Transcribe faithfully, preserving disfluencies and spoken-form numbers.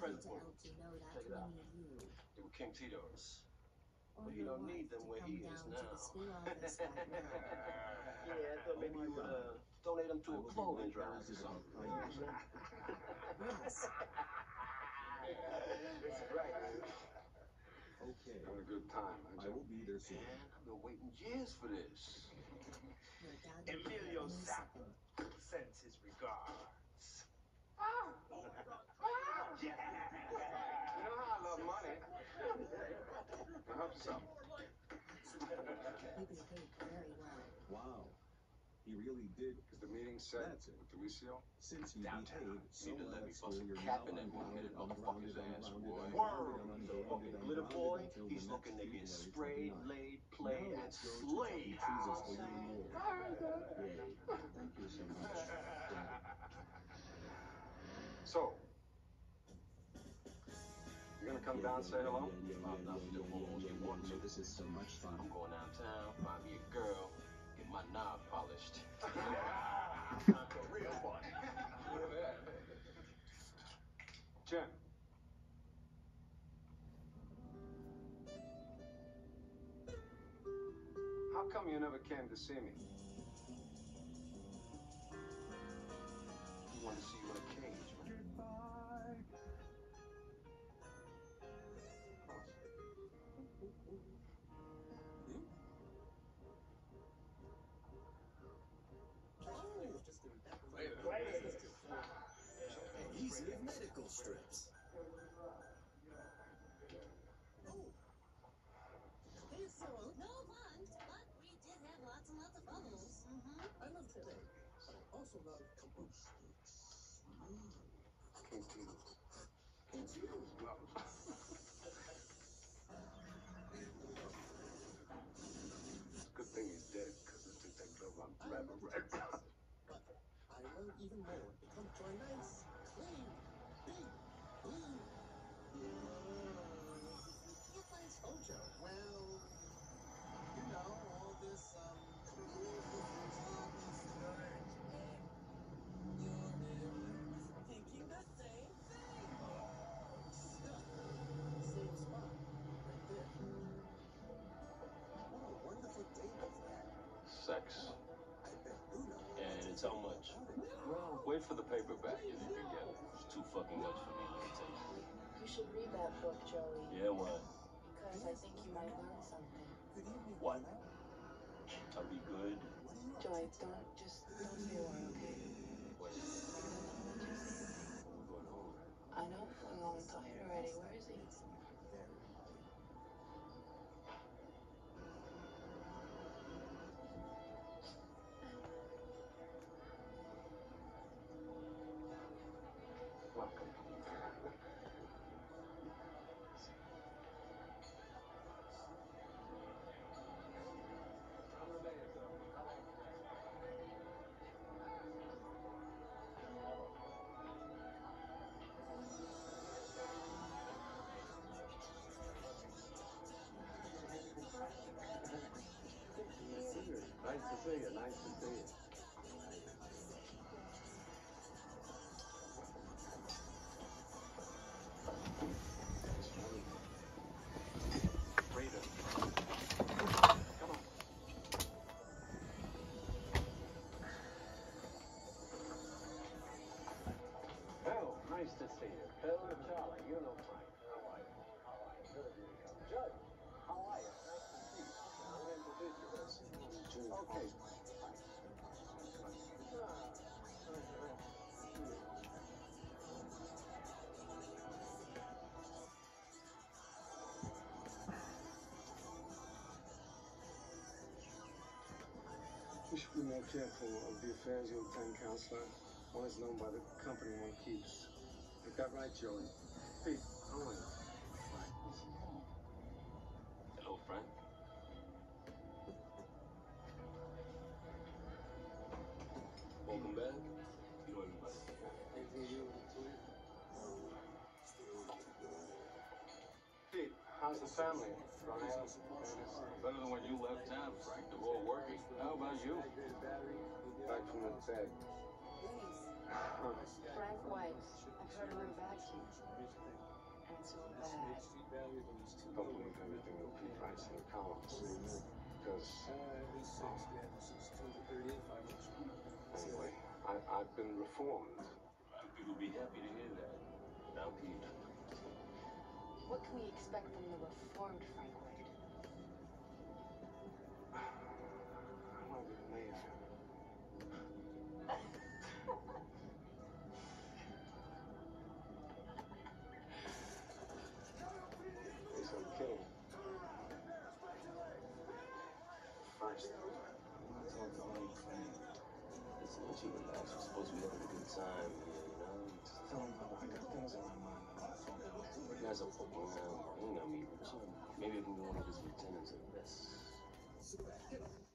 present to for L you. G know that Check it we out. need you They were King Tito's. or But he your don't wife need them to where come he down is to now. the swing office right now. Yeah, I thought maybe Oh you would uh, donate them to I a will be clothing right drive or there something. about kindness. Yes. That's right. Okay. Having a good time, huh, I Joe? will be there soon. Man, I've been waiting years for this. Your dad will be here Emilio any Zappa second. sends his regards. You know how I love money. Now help yourself. He behaved very well. Wow. He really did. Is the meeting set That's it. with Delicio? Since he Downtown. behaved so Need to well let me at bust school, a you're cap now in that ungrounded, motherfucker's ungrounded, ass, ungrounded, boy. ungrounded, The fucking ungrounded, glitter ungrounded boy, until he's the looking next to get February sprayed, twenty-ninth. laid, played, Now and let's go to slayed. Chuck E. Cheese's for How? your reward. Great. Thank you so much. Thank you. So, you gonna come down and say hello? Yeah, yeah, I'm yeah, not yeah, the yeah, one yeah, you yeah, want yeah. to. This is so much fun. I'm going downtown, find me a girl, get my knob polished. For real fun. Jim. How come you never came to see me? He wanted to see you in a cage, man. Easy medical strips. No fun, but we did have lots and lots of bubbles. Mm-hmm. I love today, but I also love kombucha. King Tito. It's you. It's a good thing he's dead, because I think that glove I'm rather right. But I learned even more. It comes to a nice, clean, big, blue. Can't find Ocho. Well, you know, all this, um, thinking the same thing. stuff. Same spot. Right there. What a wonderful day we've had. Sex. I bet Bruno. And it's how much? Well, wait for the paperback if you can get it. It's too fucking much for me, let me tell you. You should read that book, Joey. Yeah, what? Because I think you might learn something. Good evening, What? Bruno. I'll be good. What are you up Joey, to? don't just don't say a word, okay? Wait, No, no, no, just say nothing. I'm going home, right? I know, I'm going tired already. Where is he? Very. Welcome. Nice to see you. Nice to see you. Raider. Come on. Hell, nice to see you. Hell, Charlie, you know Frank. How are you? How are you? Good of you to come. Judge, how are you? Nice to see you. I'll introduce you. Okay. You should be more careful of the affairs you obtain, counselor. One is known by the company one keeps. Get that right, Joey. Pete, how are you? Hello, Frank. Welcome back. You know everybody. Pete, how's the family? Brian? Better than when you left town, Frank. They're all working. How about you? Back from the dead. Please. Huh. Frank White. I've heard of him back here. don't believe everything that Pete writes in the columns. Because, anyway, I, I've been reformed. People be happy to hear that. Now, Pete. What can we expect from the reformed Frank White? I want to be a mayor. Yes, I'm kidding. First, I told the whole friend. Listen, don't you relax. We're supposed to be having a good time here, you know? Just tell him, Papa, I got things on my mind. I want to talk about. you guys are fucking around. You know me, Richard. Maybe I can be one of his lieutenants at best. Sit back, get up.